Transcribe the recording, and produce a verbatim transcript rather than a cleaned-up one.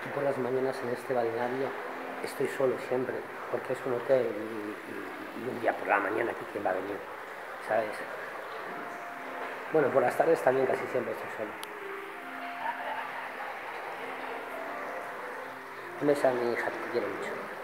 Y por las mañanas en este balneario estoy solo siempre, porque es un hotel y, y- y un día por la mañana aquí quién va a venir, ¿sabes? Bueno, por las tardes también casi siempre estoy solo. Un beso a mi hija, que te quiero mucho.